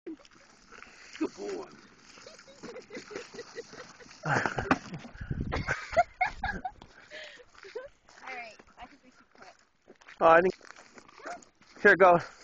Good boy. Alright, I think we should quit. Oh, I think. Here, go.